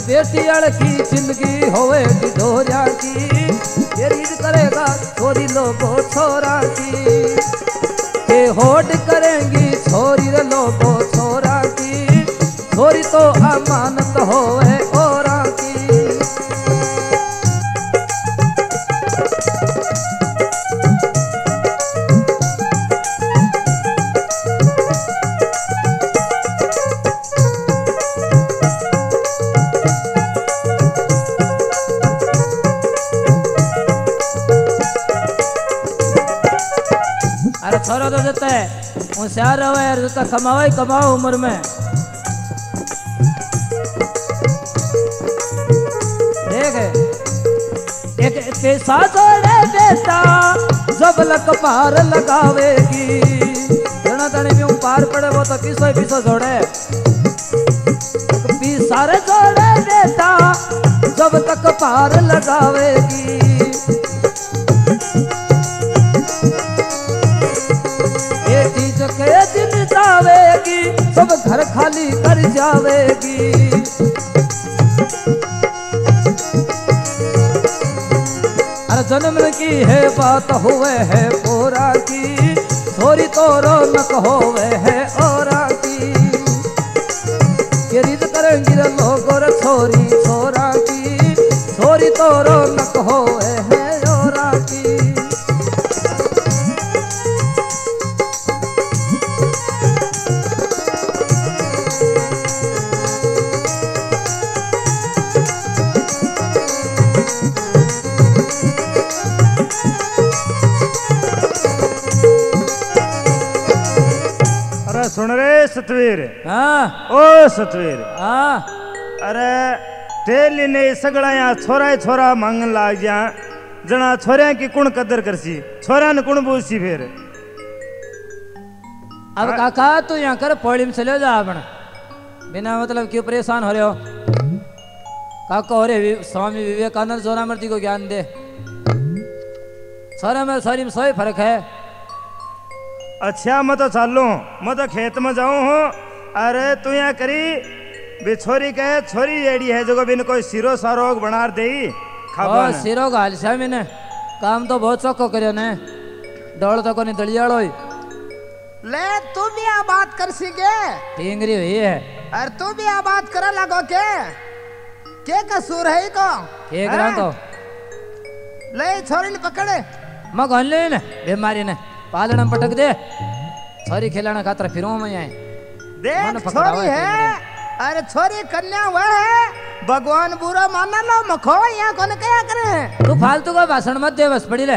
बेटी की जिंदगी होवे ढोरिया की, ये रीत करेगा छोरी लोगो छोरा की, के होड़ करेंगी छोरी रे लोगो छोरा की, छोरी तो अमानत होवे औरा की। अरे छोरा तो जता है होशियार रहो यार, जता कमाओ ही कमाओ उम्र में। देख एक पैसा जोड़े बेटा जब लक पार लगावेगी, जना तने में पार पड़े वो तो पीसो ही पीसो जोड़े। पैसा रे जोड़े बेटा जब तक पार लगावेगी, के दिन जावेगी सब घर खाली कर जावेगी। अरे जन्म की है बात हुए है पोरा की, छोरी तो रौनक होवे है औरा की, ये रीत करेंगी लोग और छोरी छोरा की, छोरी तो रौनक होवे है औरा की। सुन रे सतवीर। हाँ ओ सतवीर। हाँ अरे तेली ने सगड़ा यहाँ छोरा छोरा मांगन लाग जा, जना छोरिया की कुण कदर करसी, छोरा ने कुण बूझसी फिर। अब काका तू यहाँ कर पौड़ी में चले जा अपना, बिना मतलब क्यों परेशान हो रहे हो। काका हो रहे स्वामी विवेकानंद जोरामूर्ति को ज्ञान दे, छोरे में शरीर में सोई फर्क है। अच्छा मैं तो चालू, मैं तो खेत में जाऊं हूँ। अरे तू यहाँ करी भी छोरी कहे छोरी एड़ी है जो बिन कोई सिरो सारोग बना दे खाबा सिरो गाल से मैंने काम तो बहुत चौको करियो ने, दौड़ तो कोनी दलियाड़ो ही। ले तू भी आ बात कर सीखे टींगरी हुई है। अरे तू भी आ बात करा लगो के के कसूर है को के करा तो ले छोरी ने पकड़े मैं गन ले ने बीमारी ने पालना पटक दे, छोरी खिलाना खातर फिर मैं आए देख छोरी है। अरे छोरी कन्या वह है, भगवान बुरा माना लो मखो यहाँ कौन क्या करे। तू फालतू का भाषण मत दे, बस पड़ी ले।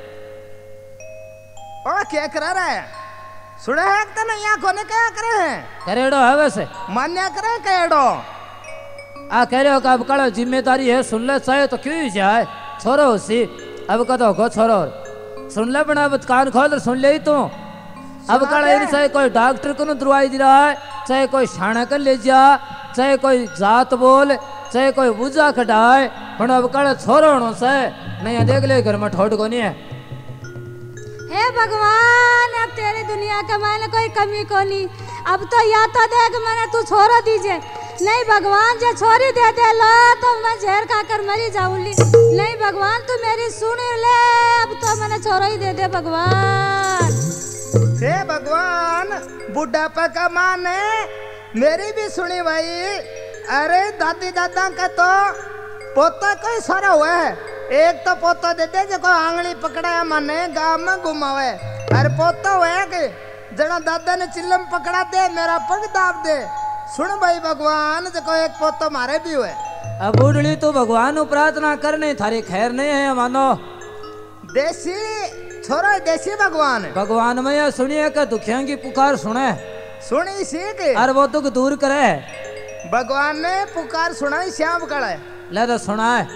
ओ क्या करा रहा है सुने है तो ना यहाँ कौन क्या करे हैं। करेड़ो है वैसे मान्या करे करेड़ो आ कह रहे हो कि अब कल जिम्मेदारी है सुन ले चाहे तो क्यों जाए छोरो उसी अब कदो को छोरो सुन ले बना कान खोल सुन ले ही तू। अब कल चाहे कोई डॉक्टर को दवाई दे रहा है, चाहे कोई शाणा कर ले जा, चाहे कोई जात बोल, चाहे कोई बुझा कटाए, पर अब कल छोरो होना से नहीं देख ले घर में ठोट को नहीं है। हे भगवान अब तेरी दुनिया का मैंने कोई कमी को नहीं, अब तो या तो देख मैंने तू छोरो दीजिए, नहीं भगवान जो छोरी दे दे लो तो मैं जहर खाकर मरी जाऊंगी, नहीं भगवान तू मेरी सुन ले, अब तो मैंने छोरो ही दे दे भगवान। हे भगवान बुढ़ापा का माने मेरी भी सुनी भाई। अरे दादी दादा का तो पोता कोई सारा हुआ है, एक तो पोता दे दे जो आंगली पकड़ाया माने गांव में घुमावे। अरे पोता हुआ कि जना दादा ने चिल्लम पकड़ा दे मेरा पग दाब दे। सुन भाई भगवान जो एक पोता मारे भी हुए। अब उड़ली तो भगवान प्रार्थना करने थारी खैर नहीं है मानो। देसी छोरा देसी भगवान भगवान में यह सुनिए कि दुखिया की पुकार सुने सुनी सीख और वो दुख दूर करे। भगवान ने पुकार सुनाई श्याम कड़ा ले तो सुना है।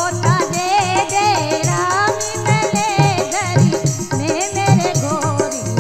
पोता दे दे राम में ले गरी में मेरे गोरी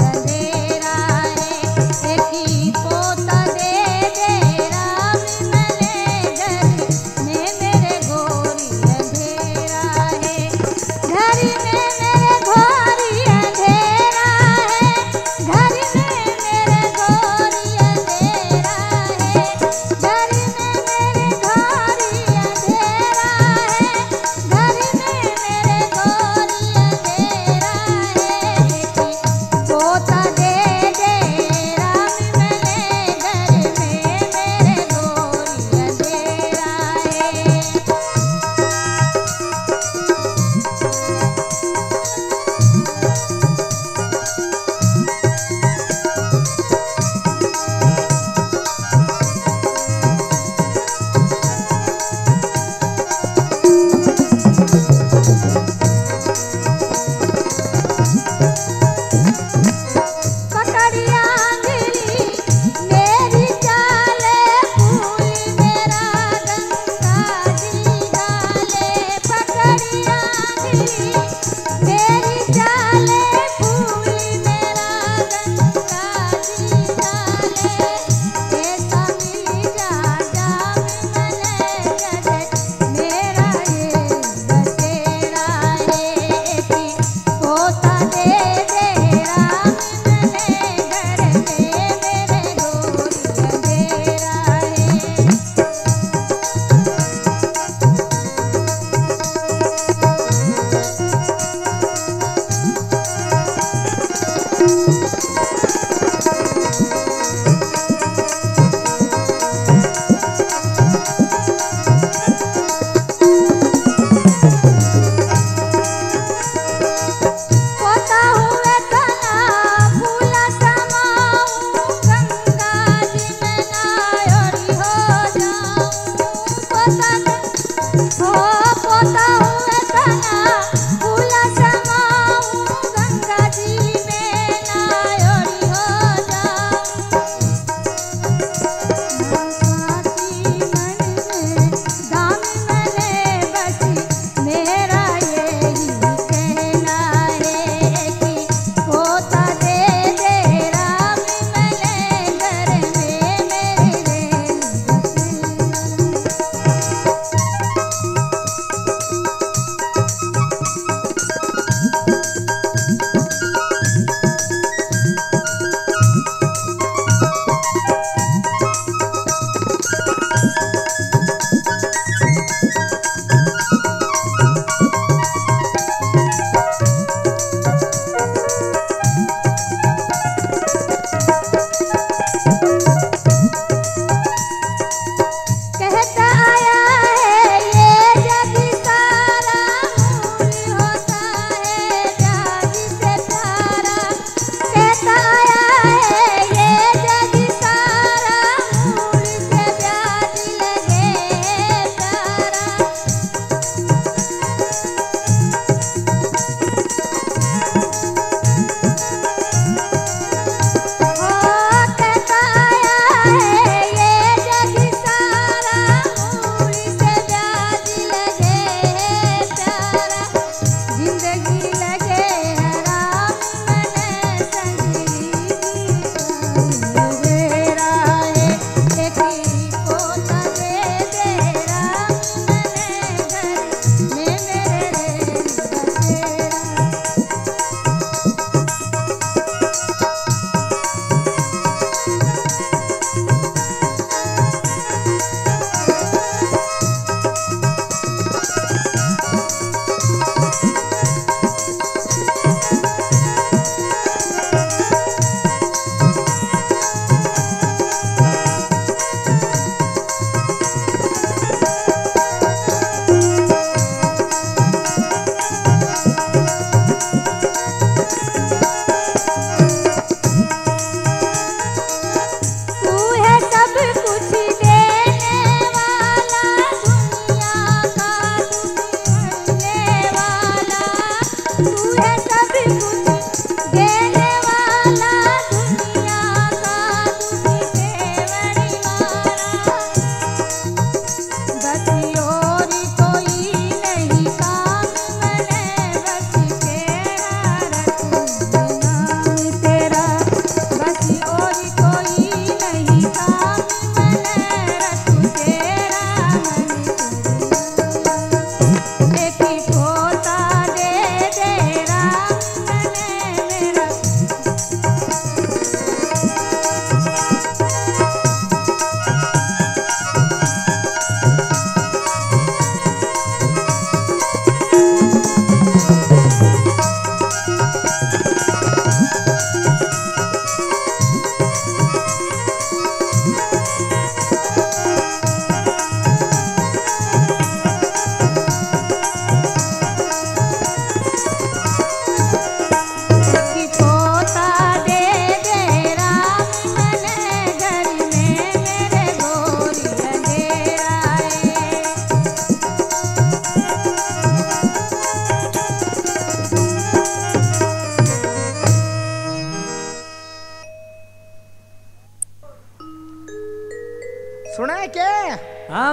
सुने के? हाँ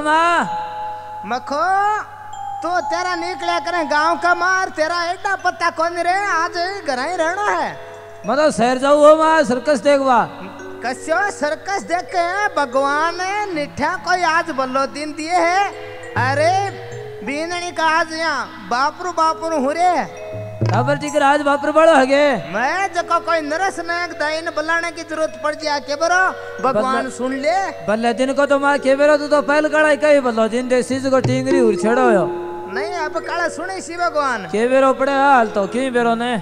माँ। मखो तो तेरा निकले करे गांव का मार, तेरा एडा पत्ता कौन रे, आज घर ही रहना है। मतलब शहर जाऊ हो माँ, सर्कस देखवा। कस्यो सर्कस देख के भगवान ने निठा कोई आज बल्लो दिन दिए है। अरे बीननी का आज यहाँ बापरू बापरू हो रे। खबर ठीक आज बापर बड़ो हगे। मैं जको कोई नरस नायक दाइन बुलाने की जरूरत पड़ जाए के बरो भगवान सुन ले। बल्ले दिन को तो माँ के बेरो तू तो पहल कड़ाई कही बल्लो दिन दे सीज को टिंगरी उड़ छेड़ो यो। नहीं अब काला सुने सी भगवान के बेरो पड़े हाल तो क्यों बेरो ने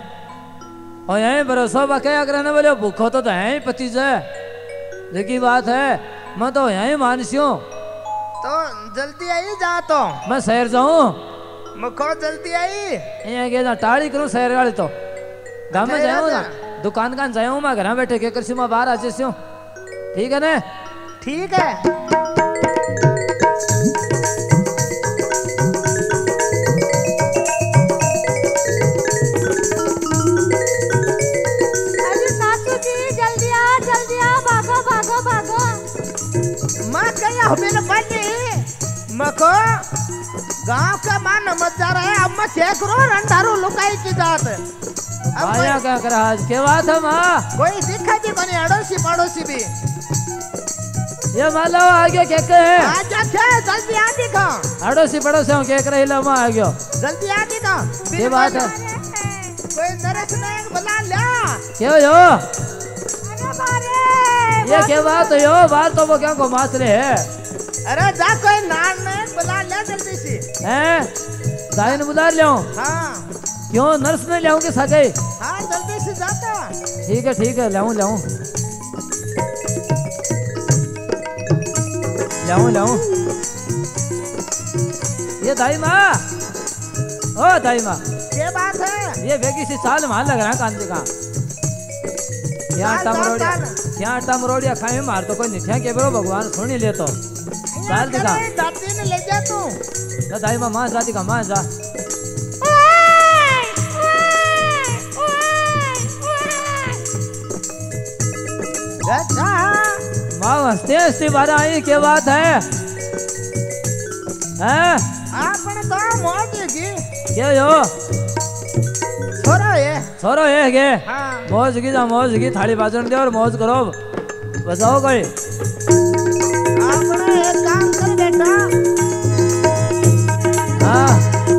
और यहीं बेरो सब क्या करने बोले भूखो तो यहीं पति से लेकिन बात है मैं तो यहीं मानसियों तो जल्दी आई जा तो मैं शहर जाऊं मखो जल्दी आई यहाँ के ना टाड़ी करूं शहर वाले तो गाँव में जाऊं ना दुकान कान जाऊं मैं घर बैठे के कर मैं बाहर आ जाऊं ठीक है ना ठीक है। अरे सासू जी जल्दी आ जल्दी आ भागो भागो भागो। माँ कया हो मेरे पानी मखो गांव का मान मत जा रहा है। अब मैं क्या करूं रंधारू लुकाई की जात अब आया क्या करा आज के बात है माँ कोई दिखा भी बने अड़ोसी पड़ोसी भी ये मान लो आगे क्या कहे आजा क्या जल्दी आ दिखा अड़ोसी पड़ोसी हूँ क्या करे लो माँ आ गयो जल्दी आ दिखा ये बात है कोई नरस नायक बुला ला क्यों यो अरे मारे ये क्या बात है यो बात तो वो क्या को मास रहे है अरे जा कोई नार नायक बुला ले जल्दी से हैं दाइन बुला ले हाँ क्यों नर्स में ले के सके हाँ जल्दी से जाता ठीक है ठीक है लाऊं लाऊं लाऊं लाऊं ये दाई माँ ओ दाई माँ ये बात है ये बेगी सी साल मार लग रहा है कांदे का यहाँ आटा मरोड़िया यहाँ आटा मरोड़िया खाए मार तो कोई निठिया के बरो भगवान सुनी ले तो साल दिखा दादी ने ले जा तू तो दाई माँ माँ जा दिखा माँ जा अच्छा माँ हंसते हंसते बारह आई क्या बात है हैं आपने तो मौज की क्या यो छोरो है गे हाँ मौज की जा मौज की थाली बाजन दे और मौज करो बजाओ कोई अपना एक काम कर बेटा हाँ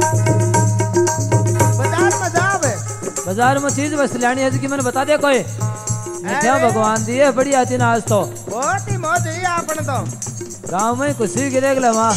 बाजार में जाओ बे। बाजार में चीज बस लानी है कि मैंने बता दे कोई क्या अरे। भगवान दी है बड़ी आती ना आज तो बहुत ही मौज हुई आपने तो गाँव में खुशी की देख ले वहाँ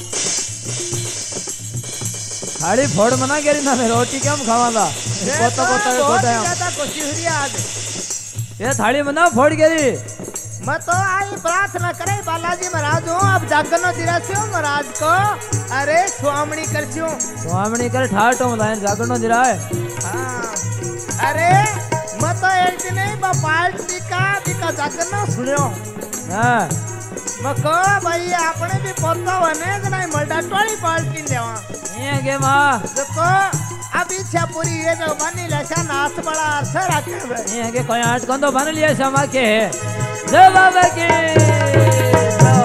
थाली फोड़ मना करी ना मैं रोटी क्या खावा था ये पोता तो पोता बहुत पोता ही ज्यादा खुशी हुई है आज ये थाली मना फोड़ गई मैं तो आई प्रार्थना करे बालाजी महाराज हूँ अब जागनो दिरास्यो महाराज को अरे स्वामणी कर क्यों स्वामी कर ठाटो लाइन जागरण दिरा है हाँ अरे मैं तो एक दिन ही पार्टी का दिका जागनो सुनियो हाँ मैं को भाई आपने भी पोता बने कि नहीं मल्टा टोली पार्टी लेवा ये के माँ देखो अब इच्छा पूरी ये जो बनी लसा नाच बड़ा असर रखे भाई ये के कोई आठ कंदो बन लिया समा के है जय बाबा की जय